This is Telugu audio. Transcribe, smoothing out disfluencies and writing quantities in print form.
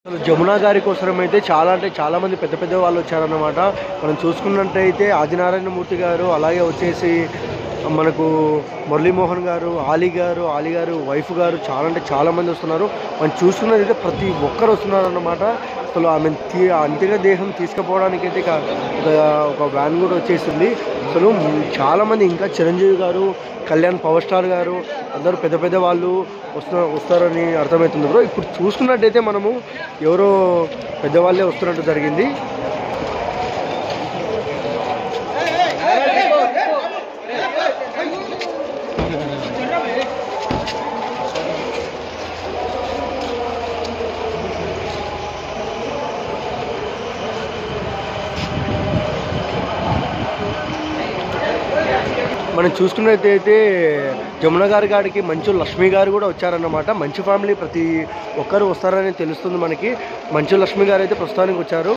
జమున గారి కోసరం అయితే చాలా అంటే చాలా మంది పెద్ద పెద్ద వాళ్ళు వచ్చారన్నమాట. మనం చూసుకున్నట్టయితే ఆదినారాయణమూర్తి గారు, అలాగే వచ్చేసి మనకు మురళీమోహన్ గారు, ఆలీ గారు వైఫ్ గారు, చాలా అంటే చాలా మంది వస్తున్నారు. మనం చూసుకున్నదైతే ప్రతి ఒక్కరు వస్తున్నారు అన్నమాట. అసలు ఆమె అంతిమ దేహం తీసుకుపోవడానికి అయితే ఒక వ్యాన్ కూడా వచ్చేసింది. అసలు చాలామంది ఇంకా చిరంజీవి గారు, కళ్యాణ్ పవర్ స్టార్ గారు అందరూ పెద్ద పెద్ద వాళ్ళు వస్తారని అర్థమవుతుంది బ్రో. ఇప్పుడు చూసుకున్నట్టయితే మనము ఎవరో పెద్దవాళ్ళే వస్తున్నట్టు జరిగింది. మనం చూసుకున్నట్టయితే జమున గారి కాడికి మంచు లక్ష్మి గారు కూడా వచ్చారన్నమాట. మంచు ఫ్యామిలీ ప్రతి ఒక్కరు వస్తారని తెలుస్తుంది మనకి. మంచు లక్ష్మి గారు అయితే ప్రస్తుతానికి వచ్చారు.